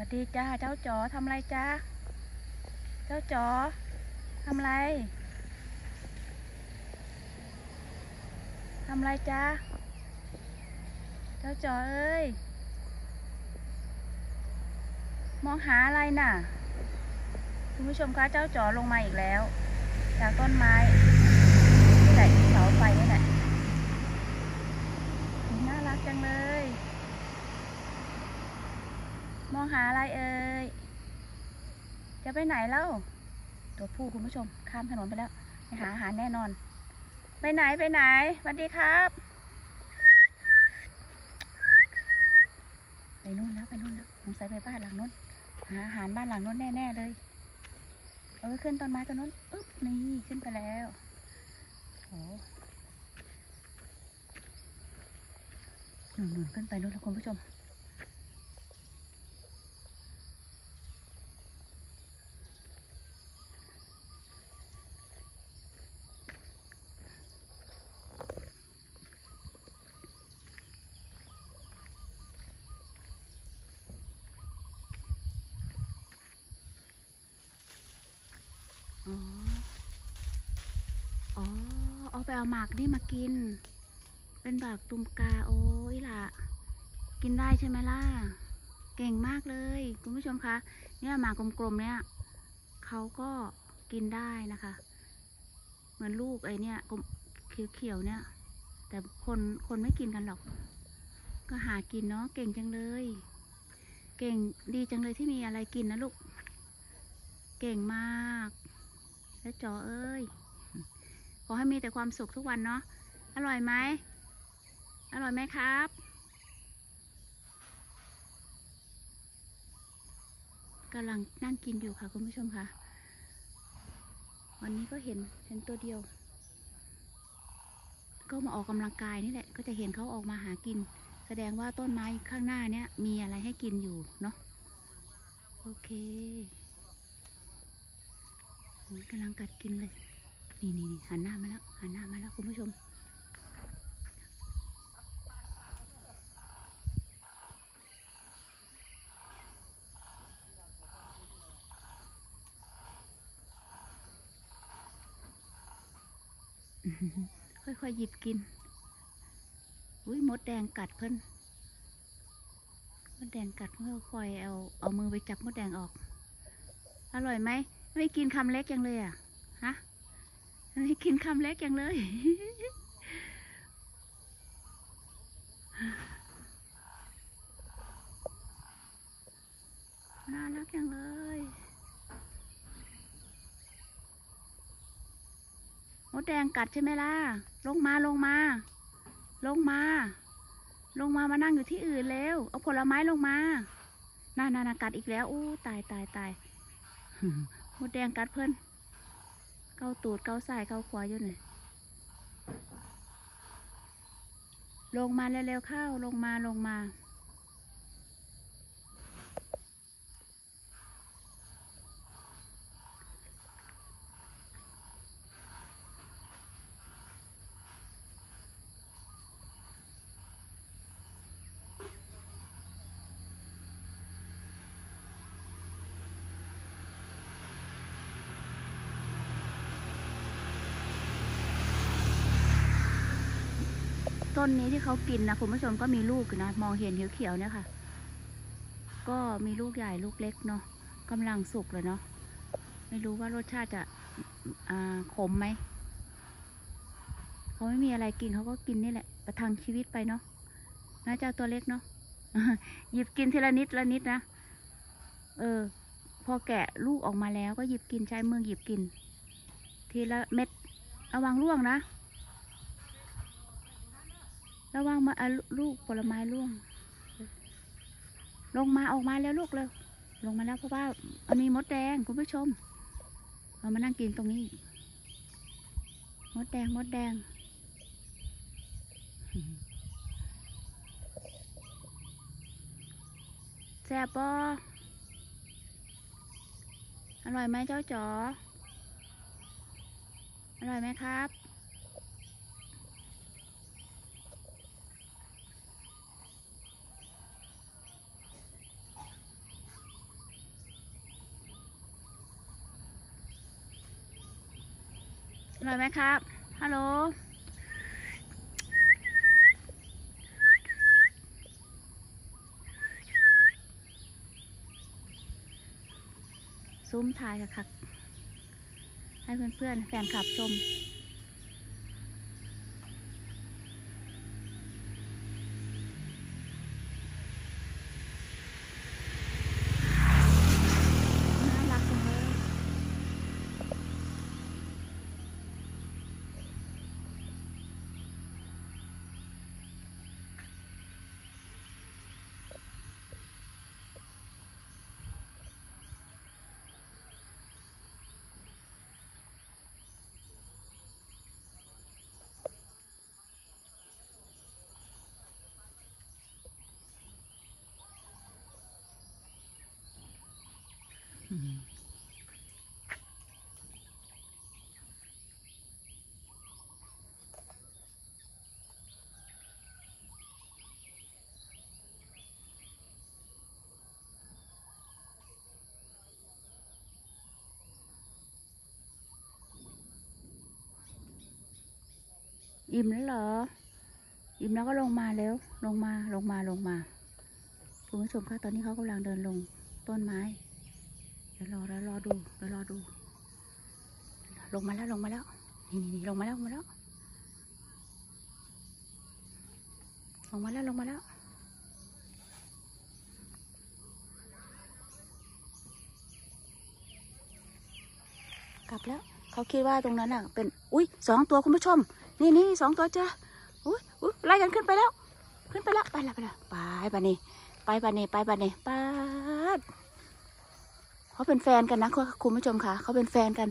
วัสดีจ้าเจ้าจ๋อทำไรจ้าเจ้าจ๋อทำไรจ้าเจ้าจ๋อเอ้ยมองหาอะไรน่ะคุณผู้ชมคะเจ้าจ๋อลงมาอีกแล้วจากต้นไม้ที่ไหนเสาไฟนี่แหละน่ารักจังเลยมองหาอะไรเอ่ยจะไปไหนเล่าตัวผู้คุณผู้ชมข้ามถนนไปแล้วไปหาอาหารแน่นอนไปไหนสวัสดีครับไปนู่นแล้วสงสัยไปบ้านหลังนู้นหาอาหารบ้านหลังนู้นแน่ๆเลยขึ้นต้นไม้ต้นนู้นอึ๊บนี่ขึ้นไปแล้วโอ้หนุนขึ้นไปนู่นแล้วคุณผู้ชมอ๋อเอาไปเอาหมากนี่มากินเป็นหมากตุ่มกาโอ้ยล่ะกินได้ใช่ไหมล่ะเก่งมากเลยคุณผู้ชมคะเนี่ยหมากกลมๆเนี่ยเขาก็กินได้นะคะเหมือนลูกไอเนี่ยเขียวๆเนี่ยแต่คนไม่กินกันหรอกก็หากินเนาะเก่งจังเลยเก่งดีจังเลยที่มีอะไรกินนะลูกเก่งมากแล้วจ๋อเอ้ยขอให้มีแต่ความสุขทุกวันเนาะอร่อยไหมครับกำลังนั่งกินอยู่ค่ะคุณผู้ชมค่ะวันนี้ก็เห็นตัวเดียวก็มาออกกำลังกายนี่แหละก็จะเห็นเขาออกมาหากินแสดงว่าต้นไม้ข้างหน้าเนี่ยมีอะไรให้กินอยู่เนาะโอเคกำลังกัดกินเลยนี่หันหน้ามาแล้วคุณผู้ชมค่อยๆหยิบกินอุ้ยมดแดงกัดเพิ่นมดแดงกัดเพื่อคอยเอามือไปจับมดแดงออกอร่อยไหมไม่กินคำเล็กยังเลยอ่ะฮะไม่กินคำเล็กยังเลยน่ารักยังเลยมดแดงกัดใช่ไหมล่ะลงมามานั่งอยู่ที่อื่นเร็วเอาผลไม้ลงมาน่ากัดอีกแล้วอู้ตายมดแดงกัดเพิ่นเกาตูดเกาซ้ายเกาขวาอยู่เลยลงมาเร็วๆเข้าลงมาต้นนี้ที่เขากินนะคุณผู้ชมก็มีลูกนะมองเห็นเขียวๆเนี่ยค่ะก็มีลูกใหญ่ลูกเล็กเนาะกำลังสุกเลยเนาะไม่รู้ว่ารสชาติจะขมไหมเขาไม่มีอะไรกินเขาก็กินนี่แหละประทังชีวิตไปเนาะน่าจะตัวเล็กเนาะ หยิบกินทีละนิดนะพอแกะลูกออกมาแล้วก็หยิบกินใช้มือหยิบกินทีละเม็ดระวังร่วงนะระวังมาลูกผลไม้ร่วงลงมาออกมาแล้วลูกเลยลงมาแล้วเพราะว่าอันนี้มดแดงคุณผู้ชมเรามานั่งกินตรงนี้มดแดงแซ่บปออร่อยไหมเจ้าจ๋ออร่อยไหมครับอร่อยไหมครับฮัลโหลซุ้มถ่ายค่ะให้เพื่อนๆแฟนคลับชมน่ารักจังเลยอิ่มแล้วเหรออิ่มแล้วก็ลงมาแล้วลงมาคุณผู้ชมคะตอนนี้เขากำลังเดินลงต้นไม้เดี๋ยวรอดูลงมาแล้วนี่ลงมาแล้วกลับแล้วเขาคิดว่าตรงนั้นอ่ะเป็นอุ้ย2 ตัวคุณผู้ชมนี่2 ตัวจ้ะอุ้ยไล่กันขึ้นไปแล้วไปละไปปะนี่ป้าดเขาเป็นแฟนกันนะคุณผู้ชมค่ะเขาเป็นแฟนกัน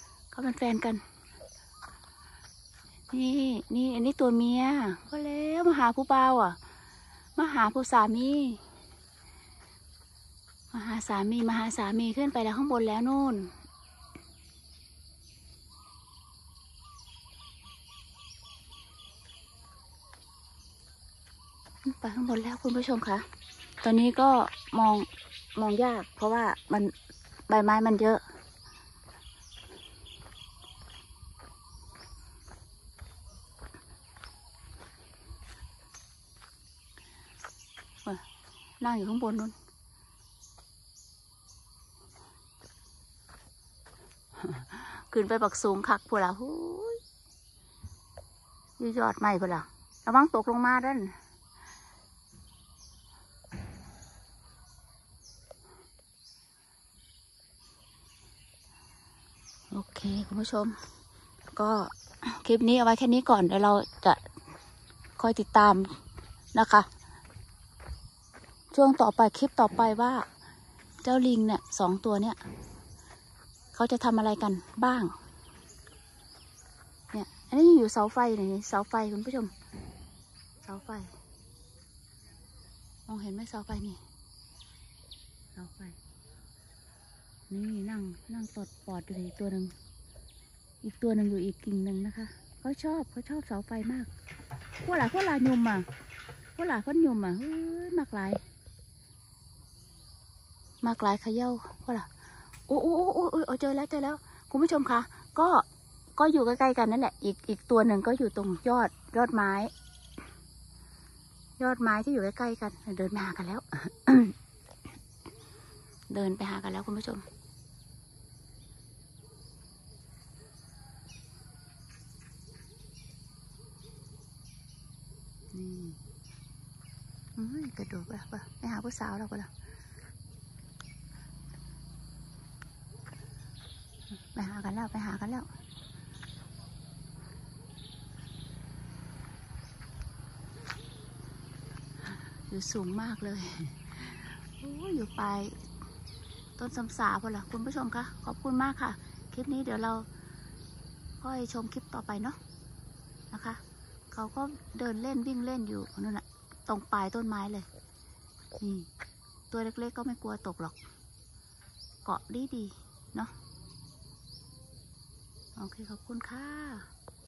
นี่อันนี้ตัวเมียก็แล้วมาหาผู้เบาอ่ะมาหาผู้สามีมาหาสามีขึ้นไปแล้วข้างบนแล้วนู่นไปข้างบนแล้วคุณผู้ชมคะตอนนี้ก็มองยากเพราะว่ามันใบไม้มันเยอะนั่งอยู่ข้างบนนู้นขึ้นไปบักสูงคักพวกเรายอดใหม่พวกเราระวังตกลงมาด้านโอเคคุณผู้ชมก็คลิปนี้เอาไว้แค่นี้ก่อนเดี๋ยวเราจะคอยติดตามนะคะช่วงต่อไปคลิปต่อไปว่าเจ้าลิงเนี่ย2 ตัวเนี่ยเขาจะทำอะไรกันบ้างเนี่ยอันนี้อยู่เสาไฟนี่เสาไฟคุณผู้ชมเสาไฟมองเห็นไหมเสาไฟนี่เสาไฟนี่นั่งปอดอยู่อีกตัวหนึ่งอยู่อีกกิ่งหนึ่งนะคะเขาชอบเสาไฟมากพวกหลายุ่มอ่ะคนยุ่มอ่ะมากหลายเขย่าพวกหลาโอ้เจอแล้วคุณผู้ชมคะก็อยู่ใกล้ๆกันนั่นแหละอีกตัวหนึ่งก็อยู่ตรงยอดไม้ที่อยู่ใกล้ๆกันเดินไปหากันแล้ว เดินไปหากันแล้วคุณผู้ชมนี่กระโดดไปหาผู้สาวเราไปละไปหากันแล้วอยู่สูงมากเลยอยู่ปลายต้นสำสาพอละคุณผู้ชมคะขอบคุณมากค่ะคลิปนี้เดี๋ยวเราค่อยชมคลิปต่อไปเนาะนะคะเขาก็เดินเล่นวิ่งเล่นอยู่นั่นแหละตรงปลายต้นไม้เลยนี่ตัวเล็กๆก็ไม่กลัวตกหรอกเกาะดีเนาะโอเคขอบคุณค่ะ